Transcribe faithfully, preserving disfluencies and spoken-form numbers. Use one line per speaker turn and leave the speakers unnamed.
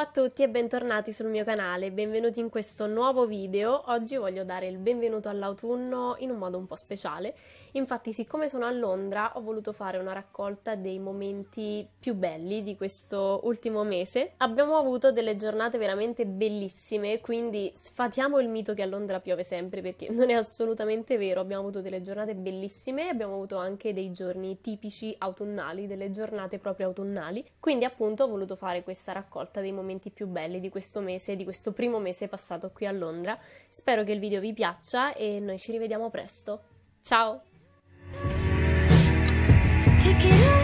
Ciao a tutti e bentornati sul mio canale, benvenuti in questo nuovo video. Oggi voglio dare il benvenuto all'autunno in un modo un po' speciale. Infatti, siccome sono a Londra, ho voluto fare una raccolta dei momenti più belli di questo ultimo mese. Abbiamo avuto delle giornate veramente bellissime, quindi sfatiamo il mito che a Londra piove sempre, perché non è assolutamente vero. Abbiamo avuto delle giornate bellissime e abbiamo avuto anche dei giorni tipici autunnali, delle giornate proprio autunnali. Quindi appunto ho voluto fare questa raccolta dei momenti più belli di questo mese, di questo primo mese passato qui a Londra. Spero che il video vi piaccia e noi ci rivediamo presto. Ciao!